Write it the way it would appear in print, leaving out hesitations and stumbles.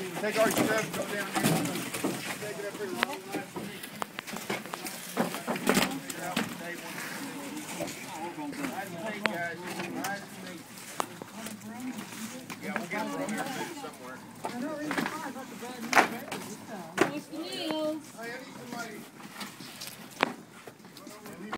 Take our stuff, go down there. Take it up here.